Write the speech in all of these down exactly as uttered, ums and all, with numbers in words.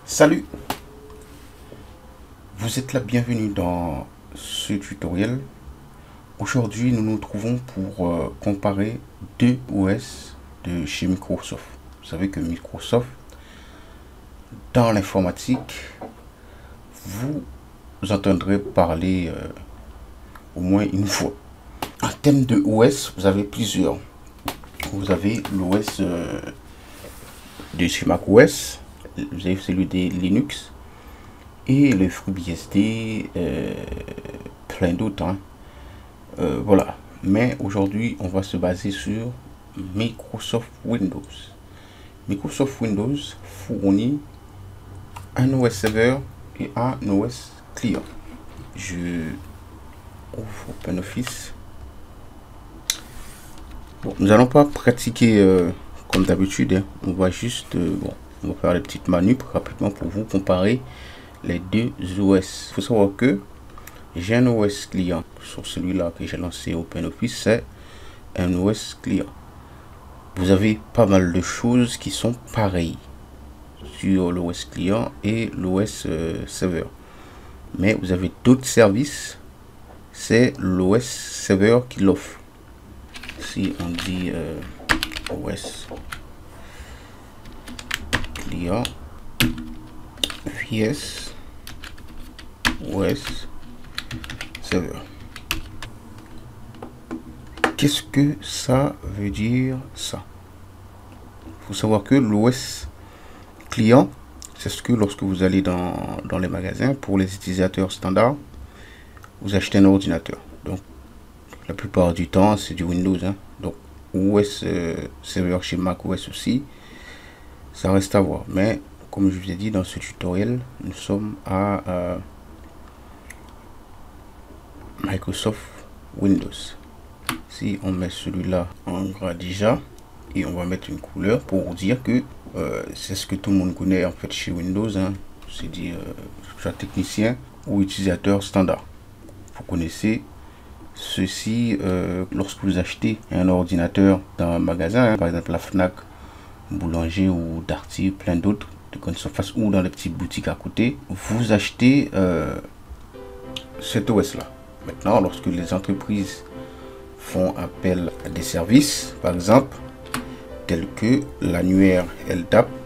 Salut, vous êtes la bienvenue dans ce tutoriel. Aujourd'hui, nous nous trouvons pour euh, comparer deux O S de chez Microsoft. Vous savez que Microsoft, dans l'informatique, vous entendrez parler euh, au moins une fois. En termes de O S, vous avez plusieurs. Vous avez l'O S euh, de chez macOS. Vous avez celui de Linux et le FreeBSD, euh, plein d'autres. Hein. Euh, voilà. Mais aujourd'hui, on va se baser sur Microsoft Windows. Microsoft Windows fournit un O S serveur et un O S client. Je ouvre OpenOffice. Bon, nous allons pas pratiquer euh, comme d'habitude. Hein. On va juste euh, bon. On va faire les petites manip rapidement pour vous comparer les deux O S. Il faut savoir que j'ai un O S client sur celui-là que j'ai lancé OpenOffice, c'est un O S client. Vous avez pas mal de choses qui sont pareilles sur l'O S client et l'O S euh, serveur. Mais vous avez d'autres services, c'est l'O S serveur qui l'offre. Si on dit euh, O S client V S O S serveur. Qu'est-ce que ça veut dire ça? Il faut savoir que l'O S client, c'est ce que lorsque vous allez dans, dans les magasins, pour les utilisateurs standards, vous achetez un ordinateur. Donc la plupart du temps c'est du Windows. Hein. Donc O S euh, serveur chez macOS aussi, ça reste à voir. Mais comme je vous ai dit dans ce tutoriel, nous sommes à euh, Microsoft Windows. Si on met celui-là en gras déjà, et on va mettre une couleur pour dire que euh, c'est ce que tout le monde connaît en fait chez Windows. Hein. C'est dit euh, soit technicien ou utilisateur standard. Vous connaissez ceci euh, lorsque vous achetez un ordinateur dans un magasin, hein, par exemple la Fnac, Boulanger ou Darty, plein d'autres de grande surface, ou dans les petites boutiques à côté, vous achetez euh, cet O S là. Maintenant, lorsque les entreprises font appel à des services, par exemple tels que l'annuaire L D A P,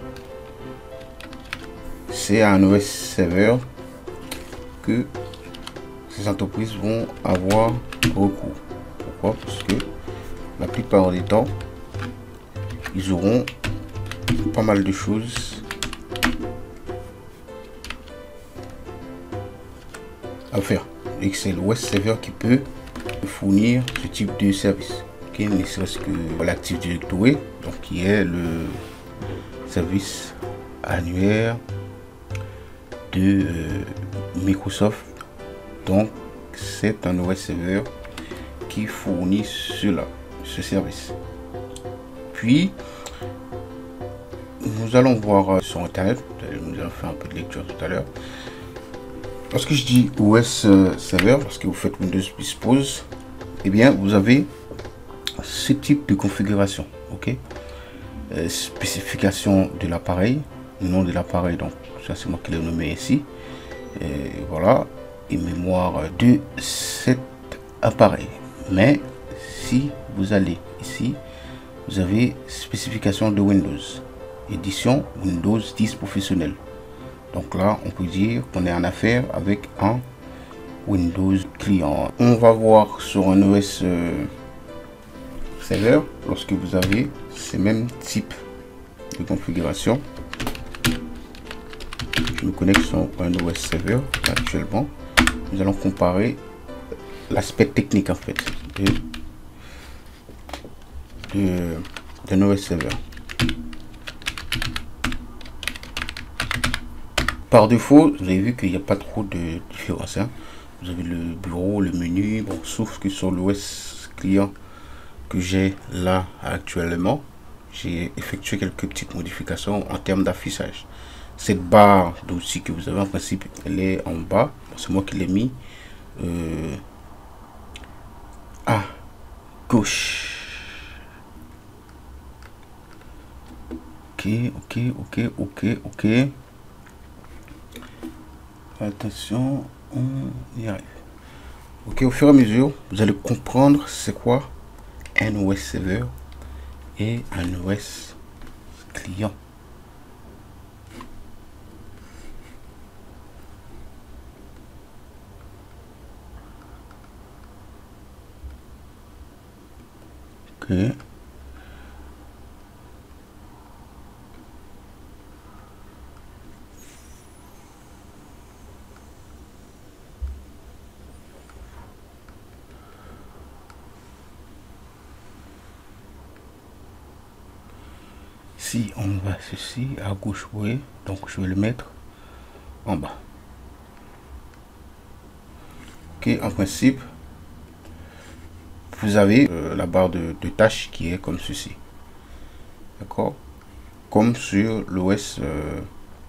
c'est un O S serveur que ces entreprises vont avoir recours. Pourquoi? Parce que la plupart du temps, ils auront pas mal de choses à faire. Et c'est l'O S serveur qui peut fournir ce type de service. Okay, ne serait-ce que l'Active Directory, donc qui est le service annuaire de euh, Microsoft. Donc c'est un O S serveur qui fournit cela, ce service. Puis nous allons voir euh, sur internet, nous allons faire un peu de lecture tout à l'heure. Lorsque je dis O S euh, serveur, parce que vous faites Windows Dispose, eh bien vous avez ce type de configuration. Ok, euh, spécification de l'appareil, nom de l'appareil, donc ça c'est moi qui l'ai nommé ici, et voilà, et mémoire de cet appareil. Mais si vous allez ici, vous avez spécification de Windows, édition Windows dix professionnel. Donc là on peut dire qu'on est en affaire avec un Windows client. On va voir sur un O S euh, serveur, lorsque vous avez ces mêmes types de configuration. Je me connecte sur un O S serveur actuellement. Nous allons comparer l'aspect technique en fait de de d'un O S serveur. Par défaut, vous avez vu qu'il n'y a pas trop de différence. Hein. Vous avez le bureau, le menu, bon, sauf que sur l'O S client que j'ai là actuellement, j'ai effectué quelques petites modifications en termes d'affichage. Cette barre d'outils que vous avez en principe, elle est en bas. C'est moi qui l'ai mis euh, à gauche. Ok, ok, ok, ok, ok. Attention, on y arrive. Ok, au fur et à mesure, vous allez comprendre c'est quoi un O S serveur et un O S client. Ok. Si on va ceci à gauche, vous voyez, donc je vais le mettre en bas. Ok, en principe, vous avez euh, la barre de, de tâches qui est comme ceci. D'accord? Comme sur l'O S euh,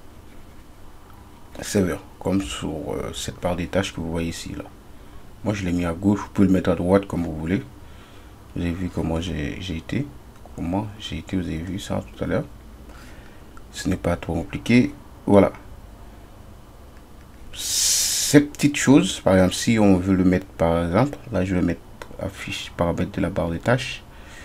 serveur, comme sur euh, cette barre des tâches que vous voyez ici. Là. Moi, je l'ai mis à gauche, vous pouvez le mettre à droite comme vous voulez. Vous avez vu comment j'ai été. Comment j'ai été, vous avez vu ça tout à l'heure. Ce n'est pas trop compliqué. Voilà. Ces petites choses, par exemple, si on veut le mettre, par exemple, là, je vais mettre affiche paramètres de la barre des tâches.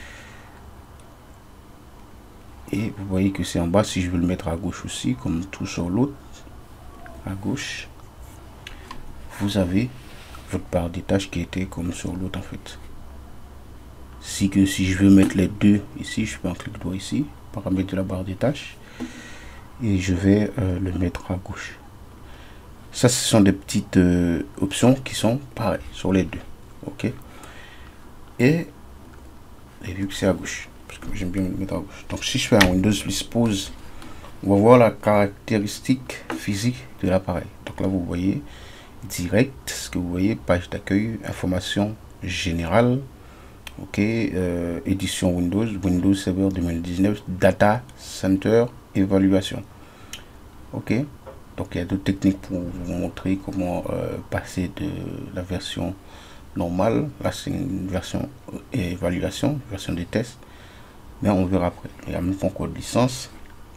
Et vous voyez que c'est en bas. Si je veux le mettre à gauche aussi, comme tout sur l'autre, à gauche, vous avez votre barre des tâches qui était comme sur l'autre en fait. Si que si je veux mettre les deux ici, je fais un clic droit ici, paramètres de la barre des tâches, et je vais euh, le mettre à gauche. Ça, ce sont des petites euh, options qui sont pareilles sur les deux. Ok. Et, et vu que c'est à gauche, parce que j'aime bien le mettre à gauche. Donc si je fais un Windows list pause, on va voir la caractéristique physique de l'appareil. Donc là, vous voyez direct, ce que vous voyez, page d'accueil, information générale, ok, euh, édition Windows, Windows Server deux mille dix-neuf, Data Center, évaluation. Ok, donc il y a d'autres techniques pour vous montrer comment euh, passer de la version normale. Là, c'est une version euh, évaluation, version des tests, mais on verra après. Il n'y a même pas encore de licence.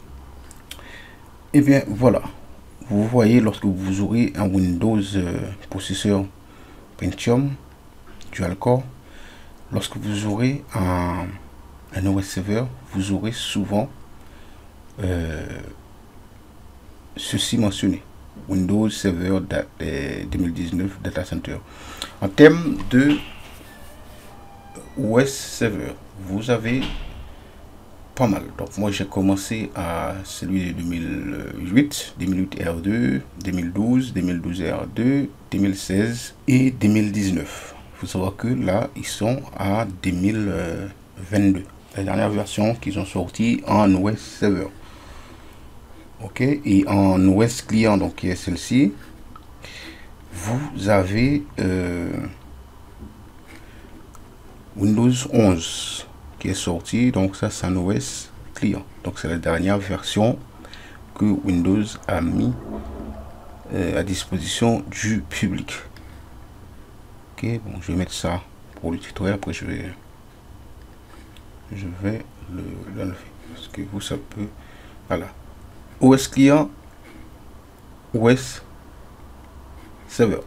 Et bien voilà, vous voyez, lorsque vous aurez un Windows euh, processeur Pentium dual core, lorsque vous aurez un, un O S server, vous aurez souvent euh, ceci mentionné: Windows Server deux mille dix-neuf Data Center. En termes de O S server, vous avez pas mal. Donc moi j'ai commencé à celui de deux mille huit, deux mille huit R deux, deux mille douze, deux mille douze R deux, deux mille seize et deux mille dix-neuf. Il faut savoir que là ils sont à deux mille vingt-deux, la dernière version qu'ils ont sorti en O S server. Ok, et en O S client, donc qui est celle-ci, vous avez euh, Windows onze qui est sorti, donc ça c'est un O S client, donc c'est la dernière version que Windows a mis euh, à disposition du public. Ok, bon, je vais mettre ça pour le tutoriel, après je vais je vais l'enlever parce que vous ça peut, voilà. O S client, O S serveur.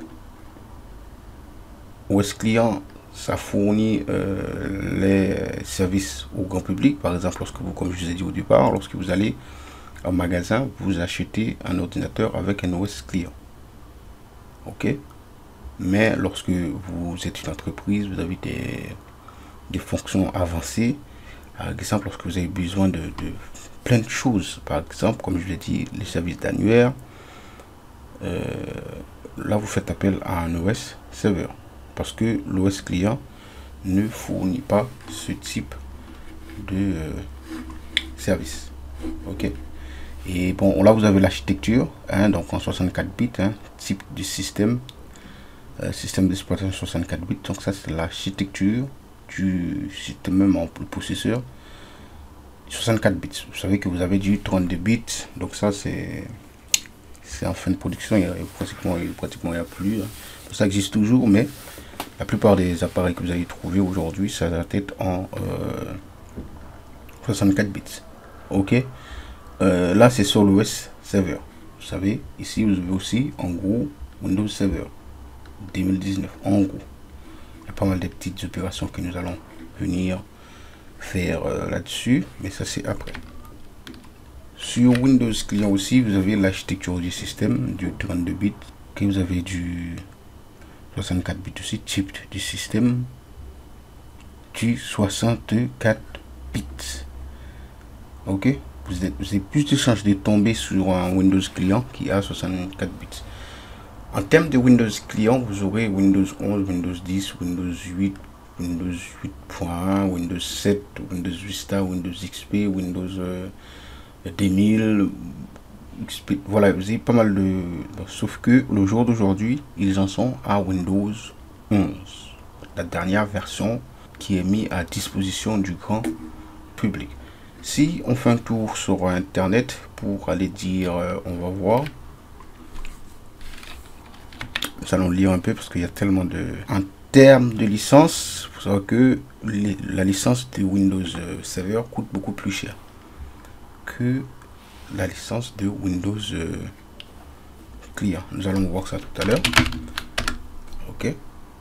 O S client, ça fournit euh, les services au grand public. Par exemple, lorsque vous, comme je vous ai dit au départ, lorsque vous allez en magasin, vous achetez un ordinateur avec un O S client. Ok. Mais lorsque vous êtes une entreprise, vous avez des, des fonctions avancées. Par exemple, lorsque vous avez besoin de, de plein de choses, par exemple, comme je l'ai dit, les services d'annuaire, euh, là vous faites appel à un O S serveur, parce que l'O S client ne fournit pas ce type de euh, service. Ok. Et bon, là vous avez l'architecture, hein, donc en soixante-quatre bits, hein, type de système, euh, système d'exploitation soixante-quatre bits. Donc ça c'est l'architecture du système, même en processeur soixante-quatre bits. Vous savez que vous avez du trente-deux bits, donc ça c'est c'est en fin de production. Il y a pratiquement pratiquement il n'y a plus, hein. Ça existe toujours, mais la plupart des appareils que vous allez trouver aujourd'hui, ça va être en euh, soixante-quatre bits. Ok. Euh, là c'est sur l'O S serveur. vous savez, ici vous avez aussi en gros Windows Server deux mille dix-neuf. En gros, il y a pas mal de petites opérations que nous allons venir faire euh, là-dessus, mais ça c'est après. Sur Windows Client aussi, vous avez l'architecture du système du trente-deux bits, que vous avez du soixante-quatre bits aussi, type du système du soixante-quatre bits. Ok, vous avez, vous avez plus de chances de tomber sur un Windows Client qui a soixante-quatre bits. En termes de Windows Client, vous aurez Windows onze, Windows dix, Windows huit, Windows huit point un, Windows sept, Windows Vista, Windows X P, Windows euh, deux mille, X P. Voilà, vous avez pas mal de... Sauf que le jour d'aujourd'hui, ils en sont à Windows onze, la dernière version qui est mise à disposition du grand public. Si on fait un tour sur Internet pour aller dire, euh, on va voir, nous allons lire un peu parce qu'il y a tellement de... En termes de licence, il faut savoir que les, la licence de Windows Server coûte beaucoup plus cher que la licence de Windows euh, Client. Nous allons voir ça tout à l'heure. Ok.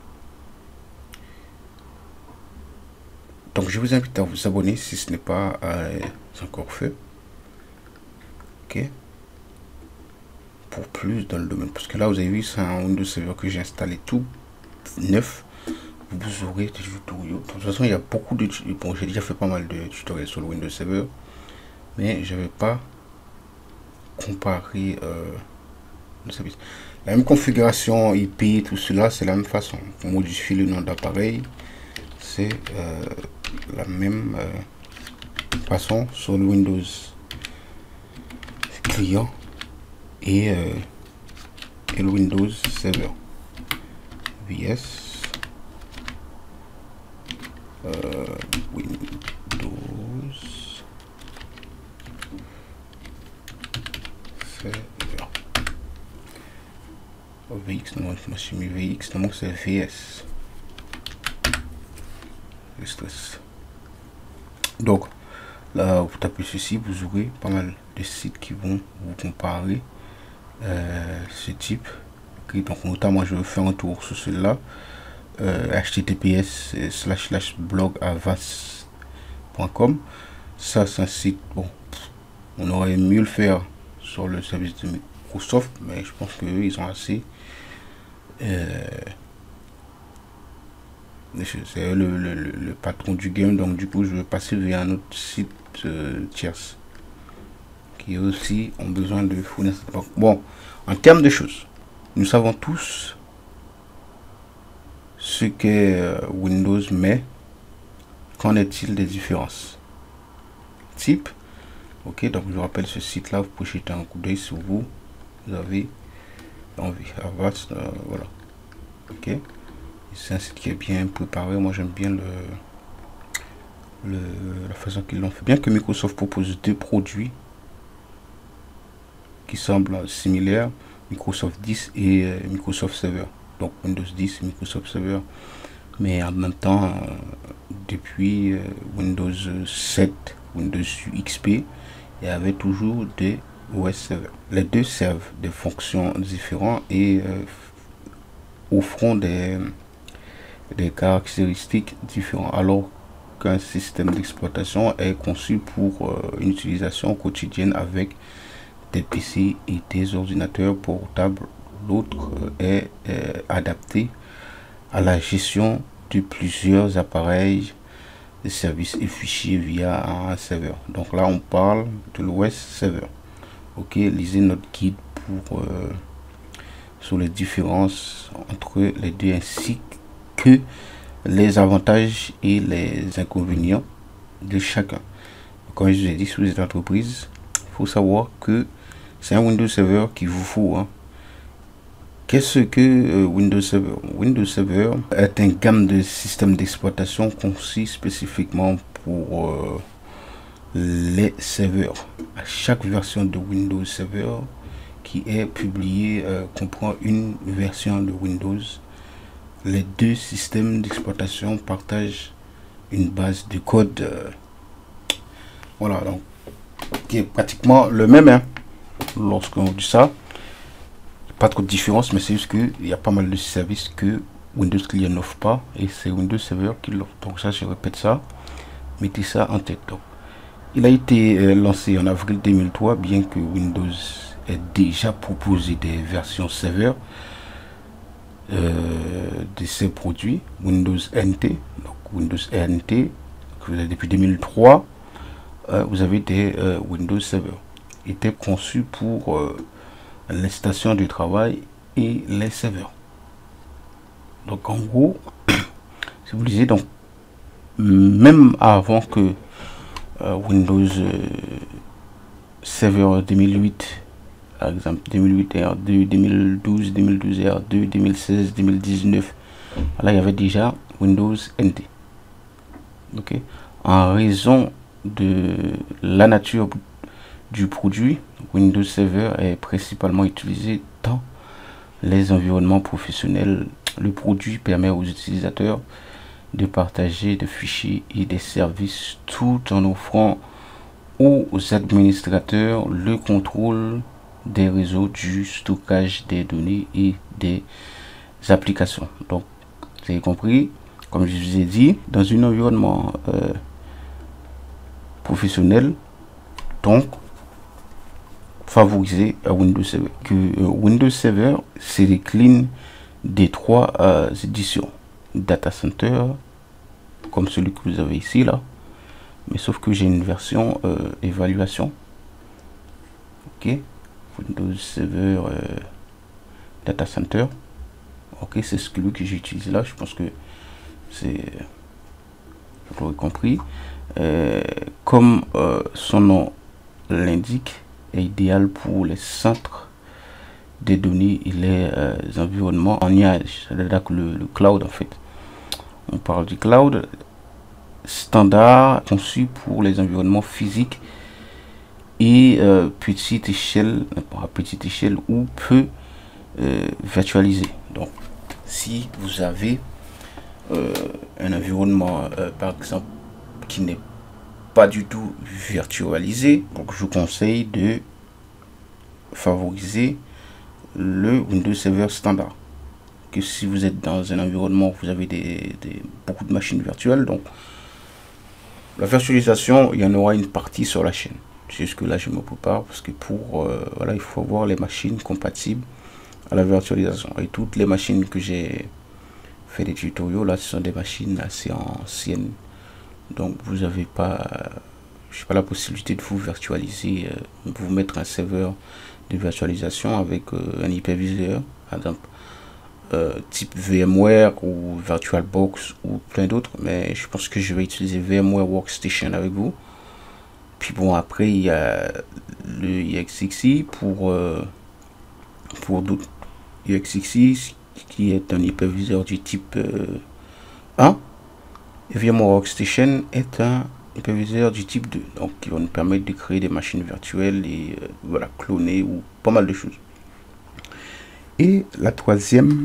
Donc je vous invite à vous abonner si ce n'est pas euh, encore fait. Ok. Pour plus dans le domaine, parce que là vous avez vu, c'est un Windows Server que j'ai installé tout neuf. Vous aurez des tutoriels. De toute façon, il y a beaucoup de... Bon, j'ai déjà fait pas mal de tutoriels sur le Windows Server, mais je vais pas comparer euh, la même configuration I P, tout cela, c'est la même façon. Pour modifier le nom d'appareil, c'est euh, la même euh, façon sur le Windows Client et, euh, et le Windows Server. V S euh, Windows Server. Oh, V X, non, je me suis mis V X, non, c'est V S. Le stress. Donc, là, vous tapez ceci, vous aurez pas mal de sites qui vont vous comparer euh, ce type. Okay, donc, notamment, je vais faire un tour sur celui-là. Euh, H T T P S slash slash blog avast point com. Ça, c'est un site, bon, on aurait mieux le faire sur le service de Microsoft, mais je pense qu'eux, ils ont assez. Euh, c'est le, le, le patron du game, donc du coup je vais passer vers un autre site euh, tierce qui aussi ont besoin de fournir cette banque. Bon, en termes de choses, nous savons tous ce qu'est euh, Windows, mais qu'en est-il des différences type? Ok, donc je rappelle ce site là, vous pouvez jeter un coup d'œil si vous, vous avez envie. Avast, euh, voilà. Ok, c'est un site qui est bien préparé. Moi j'aime bien le, le la façon qu'ils l'ont fait. Bien que Microsoft propose deux produits qui semblent similaires, Microsoft dix et euh, Microsoft Server. Donc Windows dix et Microsoft Server. Mais en même temps, euh, depuis euh, Windows sept, Windows X P, il y avait toujours des O S Server. Les deux servent des fonctions différentes et euh, offront des, des caractéristiques différentes, alors qu'un système d'exploitation est conçu pour euh, une utilisation quotidienne avec des P C et des ordinateurs portables. L'autre euh, est euh, adapté à la gestion de plusieurs appareils, des services et fichiers via un serveur. Donc là on parle de l'O S Server. Ok, lisez notre guide pour euh, sur les différences entre les deux ainsi que les avantages et les inconvénients de chacun. Comme je vous ai dit, sur les entreprises, il faut savoir que c'est un Windows Server qu'il vous faut. Hein. Qu'est-ce que euh, Windows Server? Windows Server est une gamme de systèmes d'exploitation conçus spécifiquement pour euh, les serveurs. À chaque version de Windows Server qui est publiée euh, comprend une version de Windows. Les deux systèmes d'exploitation partagent une base de code. Euh, voilà, donc qui est pratiquement le même. Hein. lorsqu'on dit ça. Pas trop de différence, mais c'est juste qu'il y a pas mal de services que Windows Client n'offre pas et c'est Windows Server qui l'offre. Donc ça, je répète ça, mettez ça en tête. Donc, il a été euh, lancé en avril deux mille trois, bien que Windows ait déjà proposé des versions serveur euh, de ces produits. Windows N T, donc Windows N T, que vous avez depuis deux mille trois, euh, vous avez des euh, Windows Server. Il était conçu pour euh, les stations de travail et les serveurs. Donc en gros, si vous lisez, donc même avant que euh, Windows euh, Server deux mille huit, par exemple deux mille huit R deux, deux mille douze, deux mille douze R deux, deux mille seize, deux mille dix-neuf, là il y avait déjà Windows N T. Ok, en raison de la nature du produit, Windows Server est principalement utilisé dans les environnements professionnels. Le produit permet aux utilisateurs de partager des fichiers et des services tout en offrant aux administrateurs le contrôle des réseaux, du stockage des données et des applications. Donc, vous avez compris, comme je vous ai dit, dans un environnement euh, professionnel, donc favoriser à Windows Server. Que euh, Windows Server se décline des trois euh, éditions Data Center, comme celui que vous avez ici là, mais sauf que j'ai une version euh, évaluation. Ok, Windows Server euh, Data Center. Ok, c'est celui que j'utilise là. Je pense que c'est, vous l'aurez compris. Euh, comme euh, son nom l'indique, est idéal pour les centres des données et les euh, environnements en nuage, c'est-à-dire le, le cloud en fait. On parle du cloud standard conçu pour les environnements physiques et euh, petite échelle, à petite échelle ou peu euh, virtualisé. Donc, si vous avez euh, un environnement, euh, par exemple, qui n'est pas du tout virtualisé, donc je vous conseille de favoriser le Windows Server standard. Que si vous êtes dans un environnement où vous avez des, des, beaucoup de machines virtuelles, donc la virtualisation, il y en aura une partie sur la chaîne. Jusque là, je me prépare parce que pour euh, voilà, il faut avoir les machines compatibles à la virtualisation. Et toutes les machines que j'ai fait des tutoriaux là, ce sont des machines assez anciennes. Donc vous n'avez pas, je pas la possibilité de vous virtualiser, euh, vous mettre un serveur de virtualisation avec euh, un hyperviseur, par exemple euh, type VMware ou VirtualBox ou plein d'autres. Mais je pense que je vais utiliser VMware Workstation avec vous. Puis bon, après il y a le I X X I pour euh, pour d'autres I X X I qui est un hyperviseur du type euh, un. Et VMware Workstation est un hyperviseur du type deux, donc qui va nous permettre de créer des machines virtuelles et euh, voilà, cloner ou pas mal de choses. Et la troisième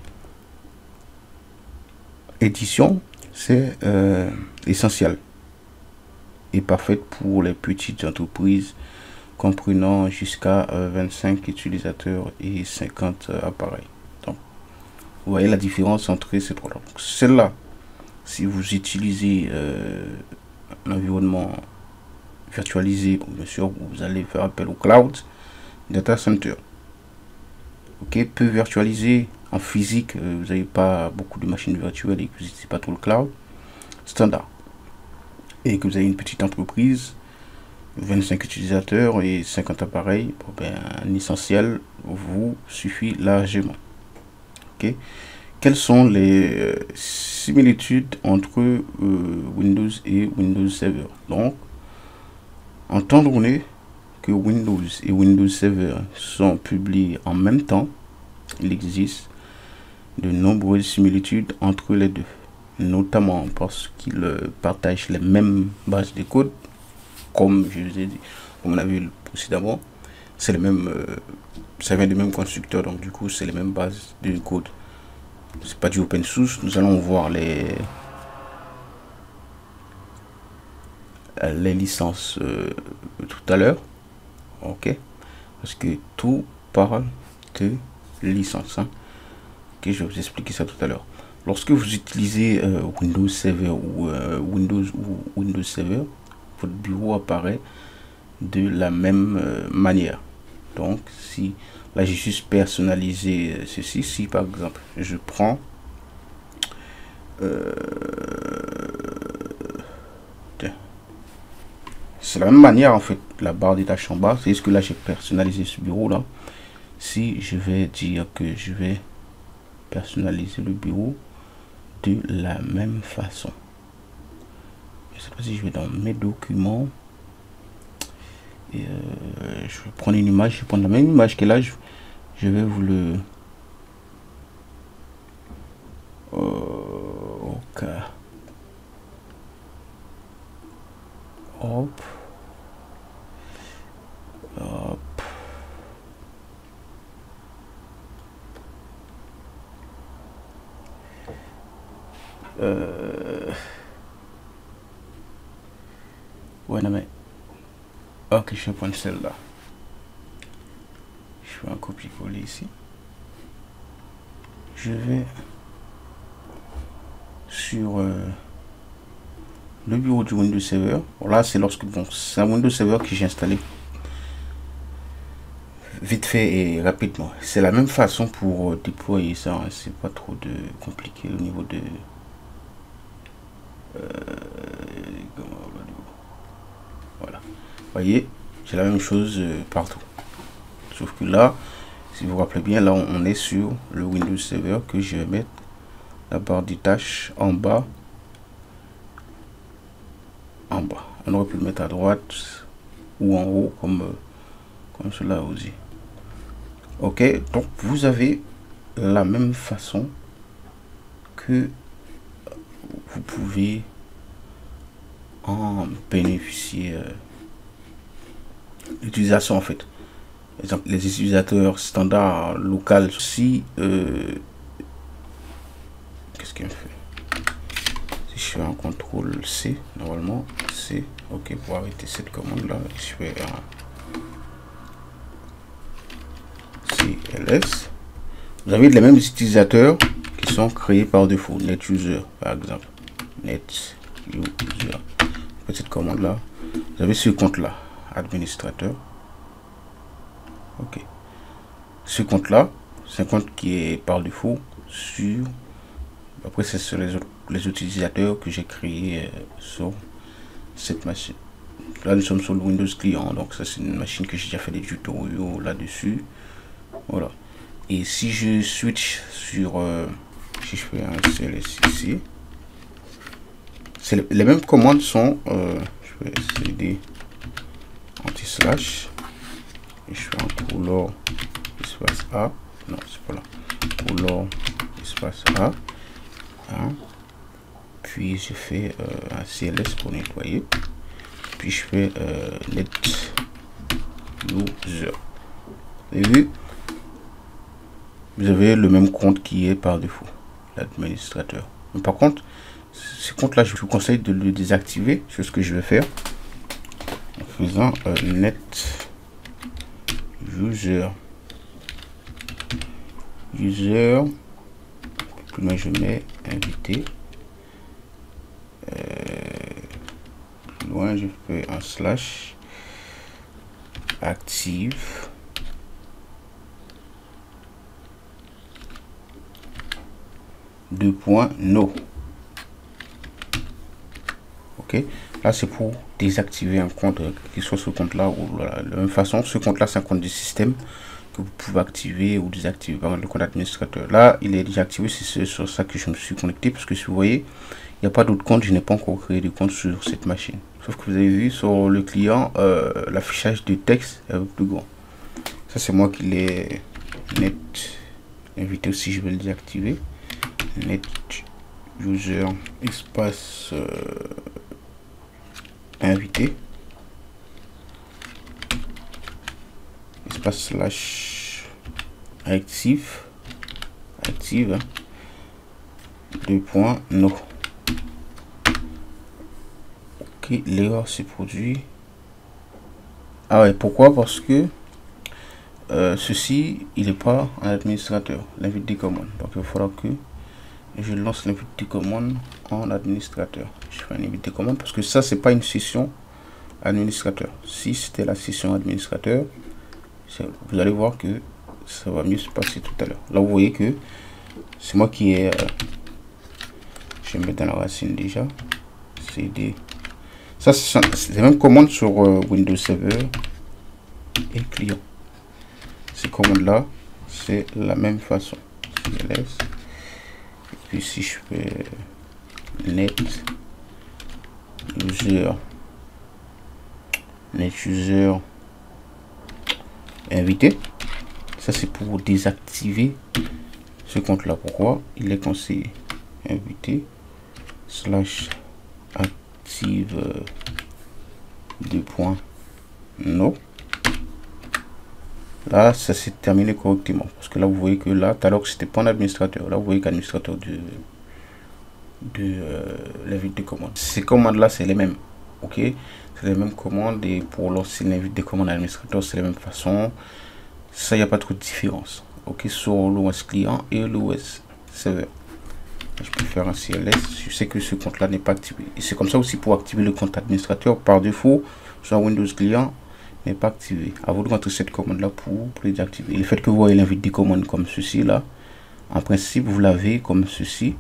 édition, c'est euh, essentiel et parfaite pour les petites entreprises comprenant jusqu'à euh, vingt-cinq utilisateurs et cinquante euh, appareils. Donc, vous voyez la différence entre ces trois. Celle-là, si vous utilisez euh, un environnement virtualisé, bien sûr, vous allez faire appel au cloud data center. Ok, peu virtualisé en physique, euh, vous n'avez pas beaucoup de machines virtuelles et que vous n'utilisez pas trop le cloud standard. Et que vous avez une petite entreprise, vingt-cinq utilisateurs et cinquante appareils, bon, ben, un essentiel vous suffit largement. Ok. Quelles sont les euh, similitudes entre euh, Windows et Windows Server? Donc, étant donné que Windows et Windows Server sont publiés en même temps, il existe de nombreuses similitudes entre les deux, notamment parce qu'ils euh, partagent les mêmes bases de code, comme je vous ai dit, comme on a vu précédemment, c'est les mêmes, euh, ça vient du même constructeur, donc du coup c'est les mêmes bases de code. C'est pas du open source. Nous allons voir les les licences euh, tout à l'heure. Ok, parce que tout parle de licence, hein. Ok, je vais vous expliquer ça tout à l'heure. Lorsque vous utilisez euh, Windows Server ou euh, Windows ou Windows Server, votre bureau apparaît de la même euh, manière. Donc si là j'ai juste personnalisé ceci, si par exemple je prends euh, c'est la même manière en fait, la barre des tâches en bas, c'est ce que là j'ai personnalisé ce bureau là. Si je vais dire que je vais personnaliser le bureau de la même façon, je sais pas si je vais dans mes documents et euh, je vais prendre une image, je vais prendre la même image que là, je, je vais vous le euh, ok, hop hop euh... ouais non mais ok, je vais prendre celle-là, je vais en copier-coller ici, je vais sur euh, le bureau du Windows Server. Bon, là c'est lorsque bon c'est un Windows Server que j'ai installé vite fait et rapidement. C'est la même façon pour euh, déployer ça, hein. C'est pas trop de compliqué au niveau de euh, voilà, voyez, c'est la même chose euh, partout, sauf que là, si vous vous rappelez bien, là on est sur le Windows Server que je vais mettre la barre des tâches en bas. En bas, on aurait pu le mettre à droite ou en haut comme euh, comme cela aussi. Ok, donc vous avez la même façon que vous pouvez en bénéficier. Euh, l'utilisation en fait, exemple les utilisateurs standards local, si euh, qu'est-ce qu'il me fait, si je fais un contrôle C, normalement c'est ok pour arrêter cette commande là, je fais un C L S, vous avez les mêmes utilisateurs qui sont créés par défaut, net user par exemple, net user, petite commande là, vous avez ce compte là, administrateur. Ok, ce compte là c'est un compte qui est par défaut sur, après c'est sur les autres les utilisateurs que j'ai créé euh, sur cette machine. Là nous sommes sur le Windows client, donc ça c'est une machine que j'ai déjà fait des tutoriaux là dessus, voilà. Et si je switch sur euh, si je fais un C L S ici, c'est le, les mêmes commandes sont euh, je vais cd anti slash et je fais un color espace A, non c'est pas là, color espace A, hein. Puis je fais euh, un C L S pour nettoyer, puis je fais euh, net user, et vu vous avez le même compte qui est par défaut, l'administrateur. Mais par contre ce compte là je vous conseille de le désactiver, c'est ce que je vais faire en faisant euh, net user user, plus loin je mets invité, euh, plus loin je fais un slash active deux points no. Ok, là c'est pour désactiver un compte, qui soit ce compte là ou voilà. De la même façon, ce compte là c'est un compte du système que vous pouvez activer ou désactiver. Par exemple, le compte administrateur là il est déjà activé, c'est sur ça que je me suis connecté, parce que si vous voyez il n'y a pas d'autre compte, je n'ai pas encore créé de compte sur cette machine, sauf que vous avez vu sur le client euh, l'affichage de texte est un peu plus grand. Ça c'est moi qui l'ai net invité aussi, je vais le désactiver, net user espace euh, invité espace slash active active deux points no. Ok, l'erreur s'est produit. Ah ouais, pourquoi? Parce que euh, ceci, il n'est pas un administrateur, l'invite des commandes. Donc il faudra que je lance l'invite des commandes en administrateur. Je fais un invite des commandes parce que ça, c'est pas une session administrateur. Si c'était la session administrateur, vous allez voir que ça va mieux se passer tout à l'heure. Là, vous voyez que c'est moi qui ai... Euh, je vais mettre dans la racine déjà. C D. Ça, c'est les mêmes commandes sur euh, Windows Server et client. Ces commandes-là, c'est la même façon. C L S. Et puis si je fais net user, net user invité, ça c'est pour désactiver ce compte-là. Pourquoi? Il est conseillé invité slash active deux points no. Là, ça s'est terminé correctement. Parce que là, vous voyez que là, tout à l'heure, c'était pas un administrateur. Là, vous voyez qu'administrateur de, de euh, l'invite de commande. Ces commandes-là, c'est les mêmes. Ok? C'est les mêmes commandes. Et pour lancer l'invite de commande administrateur, c'est la même façon. Ça, il n'y a pas trop de différence. Ok? Sur l'O S client et l'O S serveur. Je peux faire un C L S. Je sais que ce compte-là n'est pas activé. Et c'est comme ça aussi pour activer le compte administrateur. Par défaut, sur Windows client, n'est pas activé. À vous de rentrer cette commande là pour, pour les activer. Et le fait que vous voyez l'invite des commandes comme ceci là, en principe vous l'avez comme ceci.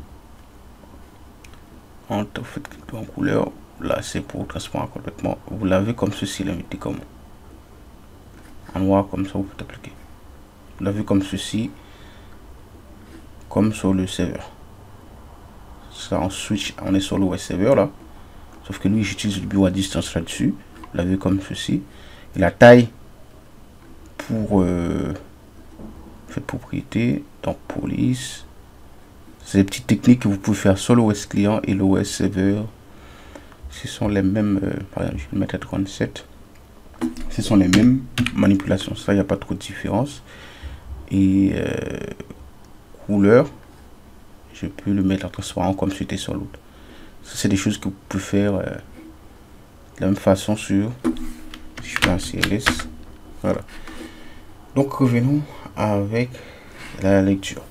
En fait en couleur, là c'est pour transparent complètement. Vous l'avez comme ceci l'invite des commandes. En noir comme ça vous pouvez appliquer. Vous l'avez comme ceci, comme sur le serveur. Ça en switch, on est sur le web serveur là. Sauf que lui j'utilise le bureau à distance là-dessus. Vous l'avez comme ceci. Et la taille pour euh, fait propriété, donc police, c'est des petites techniques que vous pouvez faire sur l'O S client et l'O S serveur. Ce sont les mêmes, euh, par exemple, je vais le mettre à trente-sept. Ce sont les mêmes manipulations. Ça, il n'y a pas trop de différence. Et euh, couleur, je peux le mettre en transparent comme c'était sur l'autre. Ça, c'est des choses que vous pouvez faire euh, de la même façon sur. Je fais un C L S. Voilà. Donc revenons avec la lecture.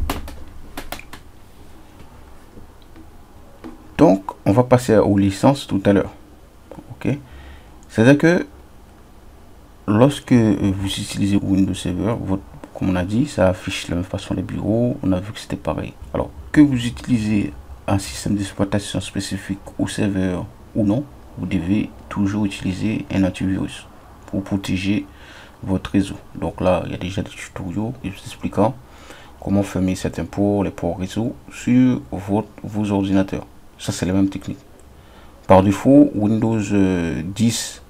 Donc on va passer aux licences tout à l'heure. Ok. C'est-à-dire que lorsque vous utilisez Windows Server, votre, comme on a dit, ça affiche de la même façon les bureaux. On a vu que c'était pareil. Alors que vous utilisez un système d'exploitation spécifique au serveur ou non, vous devez toujours utiliser un antivirus pour protéger votre réseau. Donc là, il y a déjà des tutoriaux expliquant comment fermer certains ports, les ports réseau sur votre, vos ordinateurs. Ça, c'est la même technique. Par défaut, Windows euh, dix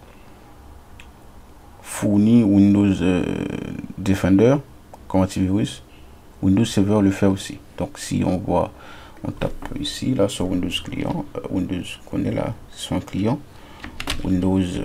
fournit Windows euh, Defender comme antivirus. Windows Server le fait aussi. Donc si on voit, on tape ici, là sur Windows client, euh, Windows qu'on est là, c'est un client, Windows euh,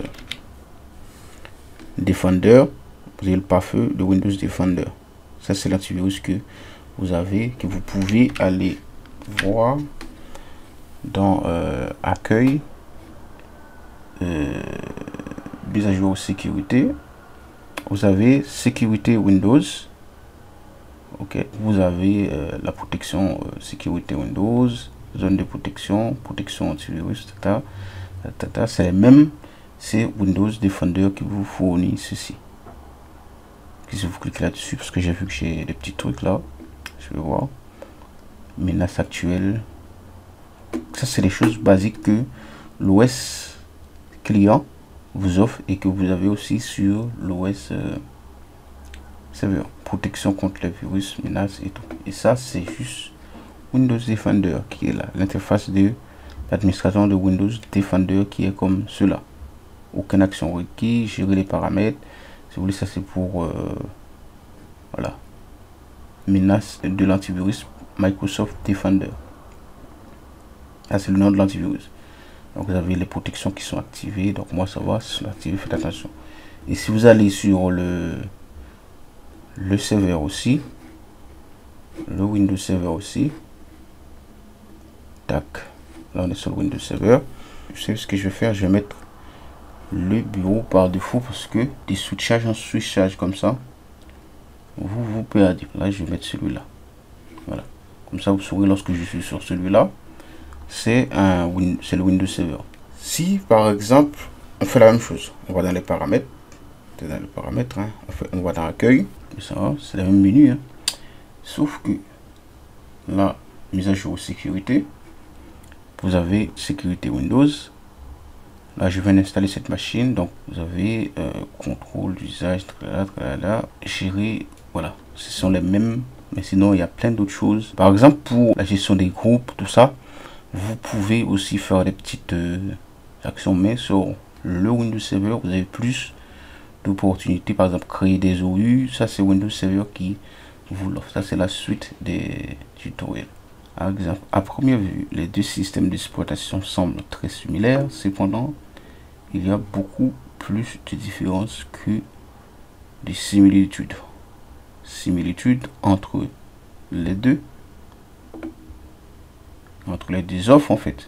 Defender, vous avez le pare-feu de Windows Defender. Ça c'est l'antivirus que vous avez, que vous pouvez aller voir dans euh, accueil, euh, mise à jour sécurité. Vous avez sécurité Windows. Ok, vous avez euh, la protection euh, sécurité Windows, zone de protection, protection antivirus, tata, tata, c'est les mêmes, c'est Windows Defender qui vous fournit ceci. Si vous cliquez là-dessus, parce que j'ai vu que j'ai des petits trucs là, je vais voir, menace actuelle, ça c'est les choses basiques que l'O S client vous offre et que vous avez aussi sur l'O S euh, serveur. Protection contre les virus, menaces et tout. Et ça, c'est juste Windows Defender qui est là. L'interface de l'administration de Windows Defender qui est comme cela. Aucune action requise, gérer les paramètres. Si vous voulez, ça c'est pour euh, voilà, menace de l'antivirus Microsoft Defender. Là, c'est le nom de l'antivirus. Donc, vous avez les protections qui sont activées. Donc, moi, ça va, c'est activé. Faites attention. Et si vous allez sur le le serveur aussi, le Windows Server aussi, tac, là on est sur le Windows Server. Je sais ce que je vais faire, je vais mettre le bureau par défaut parce que des switchages en switchage comme ça, Regardez, là je vais mettre celui-là. Voilà. Comme ça vous saurez lorsque je suis sur celui-là, c'est un win c'est le Windows Server. Si par exemple on fait la même chose, on va dans les paramètres, dans les paramètres, hein, on, fait, on va dans l'accueil, ça c'est la même menu, hein. Sauf que là, mise à jour sécurité, vous avez sécurité Windows. Là je viens d'installer cette machine, donc vous avez euh, contrôle d'usage, gérer, voilà, ce sont les mêmes, mais sinon il y a plein d'autres choses. Par exemple pour la gestion des groupes, tout ça, vous pouvez aussi faire des petites euh, actions, mais sur le Windows Server vous avez plus d'opportunités. Par exemple créer des O U, ça c'est Windows Server qui vous l'offre. Ça c'est la suite des tutoriels. Par exemple, à première vue, les deux systèmes d'exploitation semblent très similaires. Cependant, il y a beaucoup plus de différences que de similitudes. Similitudes entre les deux, entre les deux offres en fait.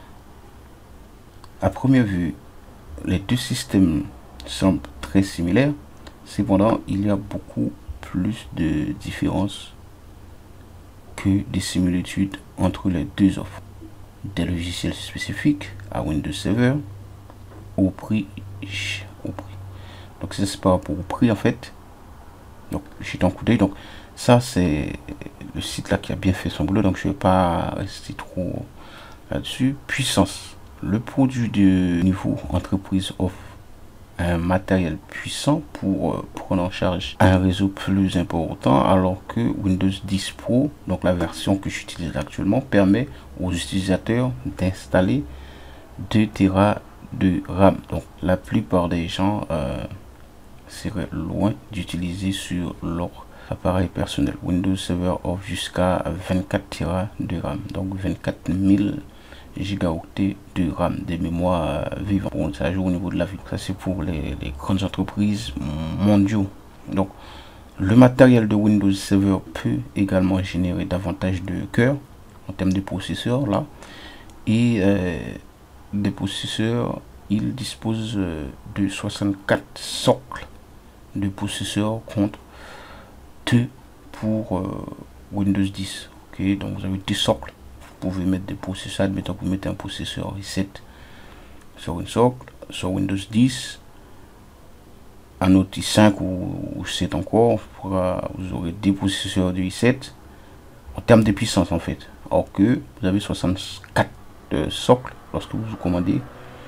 À première vue, les deux systèmes semblent très similaires. Cependant, il y a beaucoup plus de différences que des similitudes entre les deux offres. Des logiciels spécifiques à Windows Server au prix, au prix. Donc ça c'est par rapport au prix en fait. Donc j'ai un coup d'œil. Donc ça c'est le site là qui a bien fait son boulot. Donc je vais pas rester trop là-dessus. Puissance. Le produit de niveau entreprise offre un matériel puissant pour euh, prendre en charge un réseau plus important, alors que Windows dix Pro, donc la version que j'utilise actuellement, permet aux utilisateurs d'installer deux téra de RAM. Donc la plupart des gens euh, seraient loin d'utiliser sur leur appareil personnel. Windows Server offre jusqu'à vingt-quatre téra de RAM, donc vingt-quatre mille gigaoctets de RAM, des mémoires vivantes. Bon, ça joue au niveau de la vie. Ça c'est pour les, les grandes entreprises mondiaux. Donc le matériel de Windows Server peut également générer davantage de cœurs en termes de processeurs là, et euh, des processeurs, il dispose euh, de soixante-quatre socles de processeurs contre deux pour euh, Windows dix. Ok, donc vous avez deux socles. Vous pouvez mettre des processeurs, admettons que vous mettez un processeur i sept sur une socle, sur Windows dix, un autre i cinq ou sept encore, vous aurez des processeurs de i sept en termes de puissance en fait. Or que vous avez soixante-quatre euh, socles lorsque vous commandez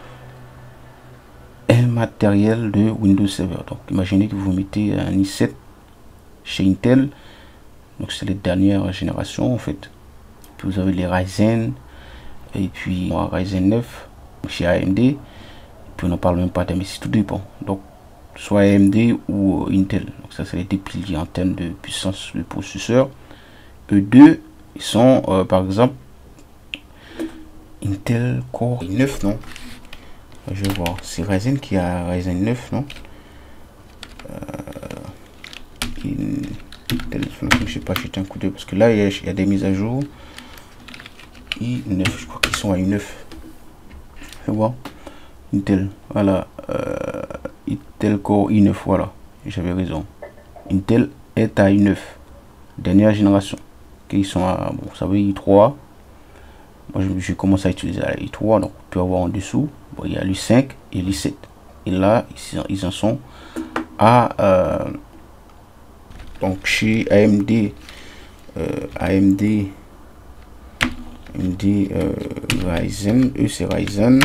un matériel de Windows Server. Donc imaginez que vous mettez un i sept chez Intel, donc c'est les dernières générations en fait. Puis vous avez les Ryzen, et puis Ryzen neuf chez A M D, et puis on n'en parle même pas d'A M D, tout dépend. Donc soit A M D ou Intel. Donc ça c'est les deux piliers en termes de puissance de processeur. Eux deux, ils sont euh, par exemple Intel Core i neuf, non? Je vais voir, c'est Ryzen qui a Ryzen neuf, non? euh, Intel, je sais pas, jeter un coup d'œil parce que là il y, a, il y a des mises à jour. i neuf, je crois qu'ils sont à i neuf. Je vois Intel, voilà, euh, Intel Core i neuf, voilà, j'avais raison. Intel est à i neuf, dernière génération. Okay, ils sont à, bon, vous savez, i trois. Moi, je commence à utiliser la i trois, donc on peut avoir en dessous. Bon, il y a l'i cinq et l'i sept. Et là, ils, ils en sont à euh, donc chez A M D, euh, A M D. A M D euh, Ryzen, eux c'est Ryzen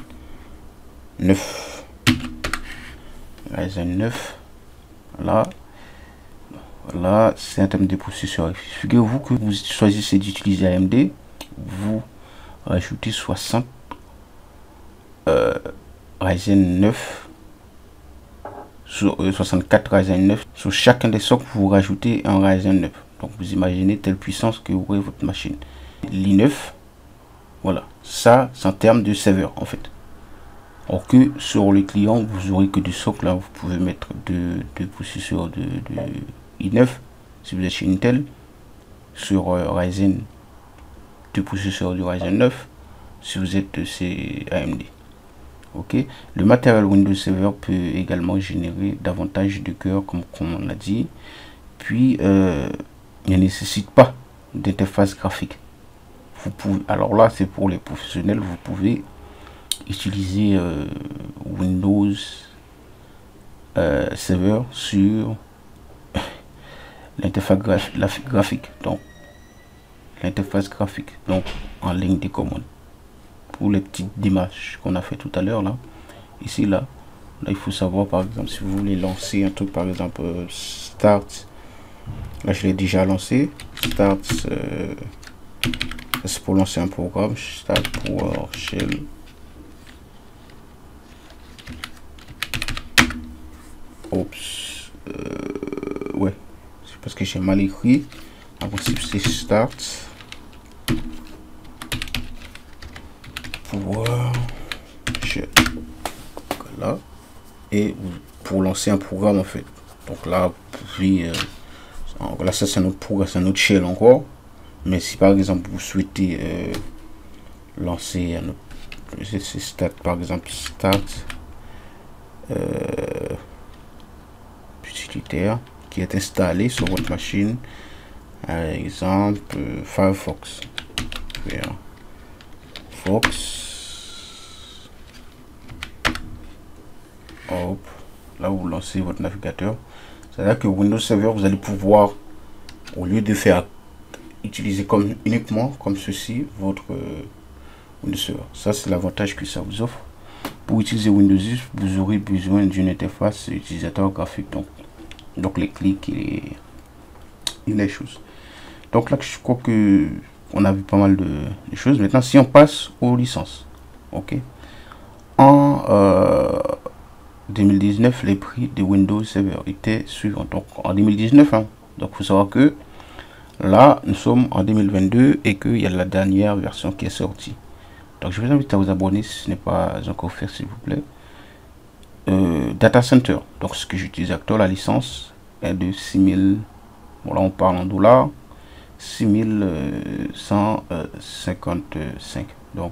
neuf. Ryzen neuf. Là, là c'est un terme de processeur. Figurez-vous que vous choisissez d'utiliser A M D, vous rajoutez soixante euh, Ryzen neuf sur euh, soixante-quatre Ryzen neuf sur chacun des socles. Vous rajoutez un Ryzen neuf. Donc vous imaginez telle puissance que vous aurez votre machine. l'i neuf, voilà, ça c'est en termes de serveur en fait. Or que sur le client, vous aurez que du socle, là vous pouvez mettre deux, deux processeurs de, de i neuf si vous êtes chez Intel, sur euh, Ryzen, deux processeurs du Ryzen neuf si vous êtes chez A M D. Ok, le matériel Windows Server peut également générer davantage de cœurs comme, comme on l'a dit, Puis euh, il ne nécessite pas d'interface graphique. Vous pouvez, alors là c'est pour les professionnels, vous pouvez utiliser euh, Windows euh, Server sur l'interface graph graphique, donc l'interface graphique, donc en ligne de commande. Pour les petites démarches qu'on a fait tout à l'heure là, ici là, là il faut savoir par exemple si vous voulez lancer un truc, par exemple euh, start, là je l'ai déjà lancé, start, euh, c'est pour lancer un programme, start PowerShell. Oups, euh, ouais, c'est parce que j'ai mal écrit. En principe c'est start PowerShell, là, et pour lancer un programme en fait. Donc là vous pouvez, euh, là ça c'est notre programme, c'est notre shell encore. Mais si par exemple vous souhaitez euh, lancer un autre, c'est start par exemple start euh, utilitaire qui est installé sur votre machine, par exemple euh, Firefox. Firefox. Hop, là vous lancez votre navigateur. C'est-à-dire que Windows Server, vous allez pouvoir, au lieu de faire utiliser comme uniquement comme ceci votre euh, Windows Server. Ça c'est l'avantage que ça vous offre. Pour utiliser Windows dix, vous aurez besoin d'une interface utilisateur graphique, donc donc les clics et, et les choses. Donc là je crois que on a vu pas mal de, de choses. Maintenant si on passe aux licences, ok, en euh, deux mille dix-neuf les prix de Windows Server étaient suivants. Donc en deux mille dix-neuf, hein, donc faut savoir que là nous sommes en deux mille vingt-deux et qu'il y a la dernière version qui est sortie. Donc je vous invite à vous abonner si ce n'est pas encore fait, s'il vous plaît. euh, Data Center, donc ce que j'utilise actuellement, la licence est de six mille, bon là on parle en dollars, six mille cent cinquante-cinq, donc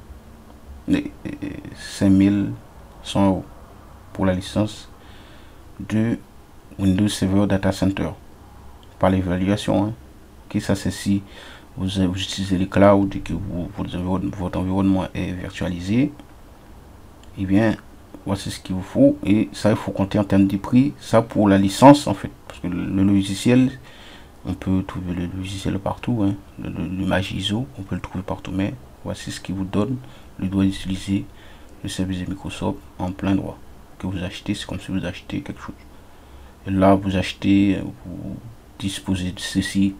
cinq mille cent euros pour la licence de Windows Server Data Center par l'évaluation, hein. Okay, ça c'est si vous, vous utilisez les clouds et que vous, votre, votre environnement est virtualisé. Et eh bien voici ce qu'il vous faut, et ça il faut compter en termes de prix, ça pour la licence en fait, parce que le, le logiciel, on peut trouver le logiciel partout, hein. le, le, le Magi I S O, on peut le trouver partout, mais voici ce qui vous donne le droit d'utiliser le service de Microsoft en plein droit. Que vous achetez, c'est comme si vous achetez quelque chose. Et là vous achetez, vous disposez de ceci,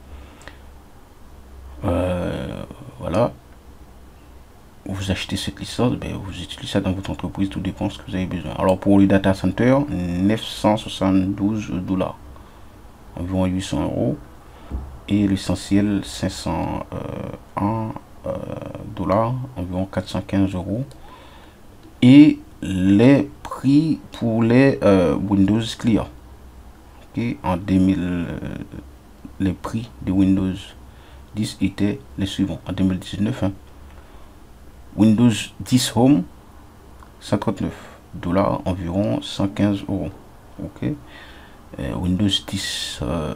euh, voilà, vous achetez cette licence, ben vous utilisez ça dans votre entreprise, tout dépend de ce que vous avez besoin. Alors pour le data center, neuf cent soixante-douze dollars, environ huit cents euros, et l'essentiel cinq cent un dollars, environ quatre cent quinze euros. Et les prix pour les euh, Windows clients, okay, en deux mille, euh, les prix de Windows dix étaient les suivants en deux mille dix-neuf, hein. Windows dix Home cent trente-neuf dollars, environ cent quinze euros, ok. euh, Windows dix euh,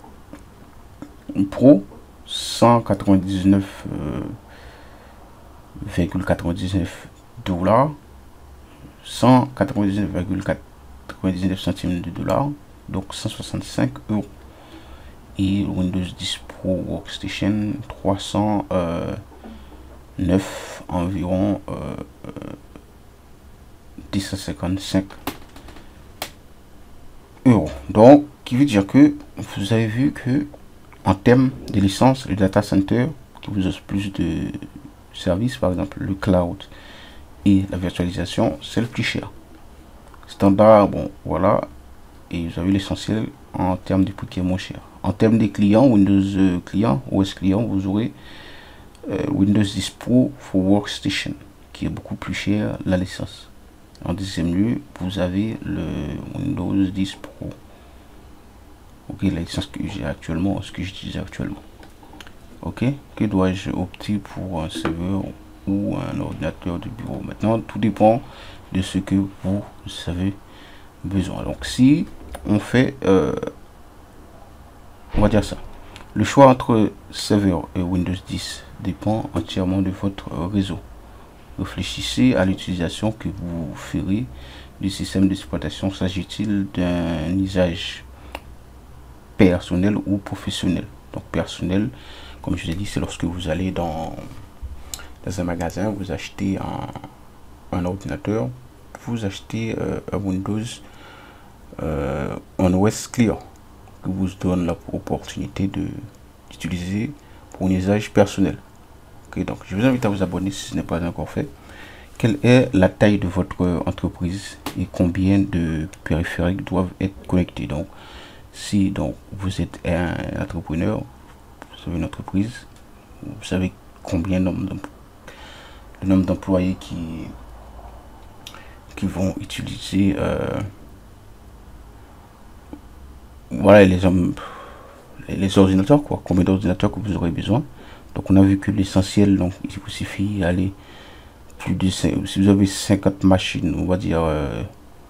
Pro cent quatre-vingt-dix-neuf virgule quatre-vingt-dix-neuf dollars, cent quatre-vingt-dix-neuf virgule quatre-vingt-dix-neuf centimes de dollars, donc cent soixante-cinq euros. Et Windows dix Pro Workstation trois cent neuf, environ euh, euh, deux cent cinquante-cinq euros. Donc qui veut dire que vous avez vu que en termes de licence, le data center qui vous offre plus de services, par exemple le cloud et la virtualisation, c'est le plus cher. Standard, bon voilà, et vous avez l'essentiel en termes de prix qui est moins cher. En termes des clients, Windows euh, client, O S client, vous aurez euh, Windows dix Pro for Workstation qui est beaucoup plus cher la licence. En deuxième lieu, vous avez le Windows dix Pro. Ok, la licence que j'ai actuellement, ce que j'utilise actuellement. Ok, que dois-je opter pour un serveur ou un ordinateur de bureau? Maintenant, tout dépend de ce que vous avez besoin. Donc, si on fait euh, on va dire ça. Le choix entre serveur et Windows dix dépend entièrement de votre réseau. Réfléchissez à l'utilisation que vous ferez du système d'exploitation. S'agit-il d'un usage personnel ou professionnel? Donc personnel, comme je l'ai dit, c'est lorsque vous allez dans, dans un magasin, vous achetez un, un ordinateur, vous achetez euh, un Windows, euh, un O S Clear, qui vous donne l'opportunité de d'utiliser pour un usage personnel. Okay, donc je vous invite à vous abonner si ce n'est pas encore fait. Quelle est la taille de votre entreprise et combien de périphériques doivent être connectés? Donc si donc vous êtes un entrepreneur, vous avez une entreprise, vous savez combien le nombre d'employés qui qui vont utiliser euh, voilà les hommes les ordinateurs, quoi, combien d'ordinateurs que vous aurez besoin. Donc on a vu que l'essentiel, donc il vous suffit aller plus de cinq, si vous avez cinquante machines, on va dire euh,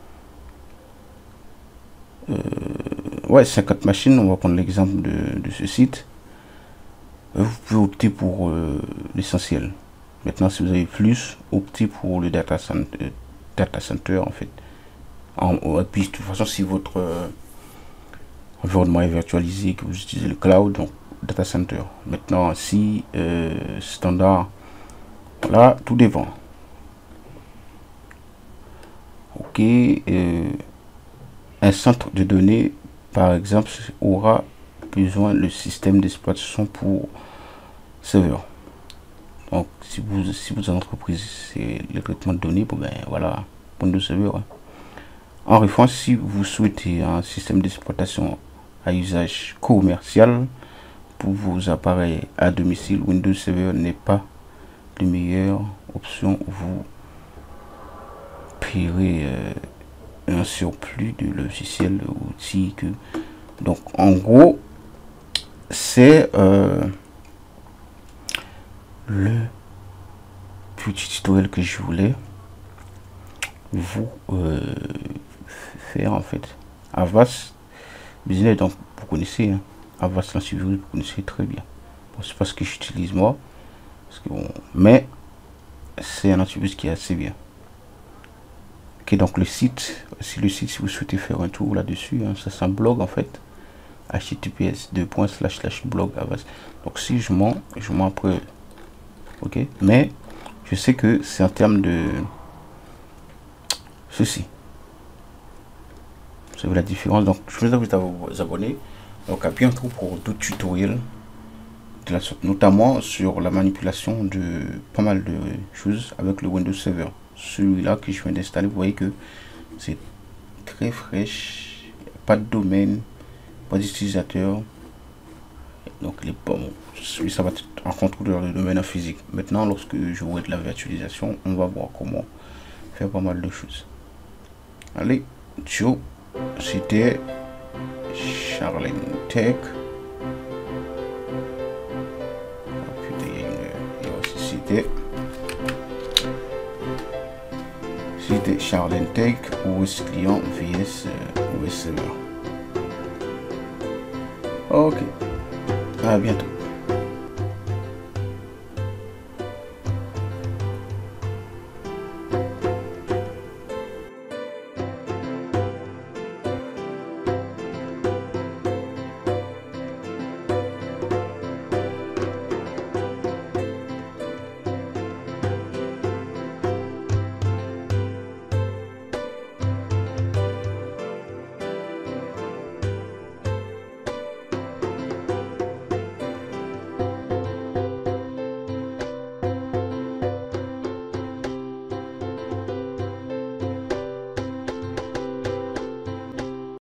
euh, ouais, cinquante machines, on va prendre l'exemple de, de ce site. Vous pouvez opter pour euh, l'essentiel. Maintenant, si vous avez plus, optez pour le data center, data center en fait. En, et puis de toute façon, si votre euh, environnement est virtualisé, que vous utilisez le cloud, donc data center. Maintenant, si euh, standard, là, tout dépend. Ok, euh, un centre de données, par exemple, aura besoin le système d'exploitation pour serveur. Donc, si vous, si vous en entreprise, c'est le traitement de données, bon ben voilà, pour de serveur. Hein. En référence, si vous souhaitez un système d'exploitation à usage commercial pour vos appareils à domicile, Windows Server n'est pas la meilleure option. Vous paierez euh, un surplus de logiciels outils que donc en gros c'est euh, le petit tutoriel que je voulais vous euh, faire en fait. Avast Business, donc vous connaissez, hein, Avast l'antivirus, vous connaissez très bien. Bon, c'est pas ce que j'utilise moi, parce que bon, mais c'est un antivirus qui est assez bien. Ok, donc le site, si le site, si vous souhaitez faire un tour là-dessus, hein, ça c'est un blog en fait, h t t p s deux points slash slash blog Avast. Donc si je mens, je mens après, ok, mais je sais que c'est en termes de ceci. Vous savez la différence. Donc je vous invite à vous abonner donc à bientôt pour d'autres tutoriels de la sorte, notamment sur la manipulation de pas mal de choses avec le Windows Server. Celui-là que je viens d'installer, vous voyez que c'est très fraîche, pas de domaine, pas d'utilisateur, donc il est bon. Celui ça va être un contrôleur de domaine en physique. Maintenant, lorsque je vois de la virtualisation, on va voir comment faire pas mal de choses. Allez, ciao, c'était Charlene Tech. C'était C'était Charlene Tech, O S client vs O S serveur. Ok, à bientôt.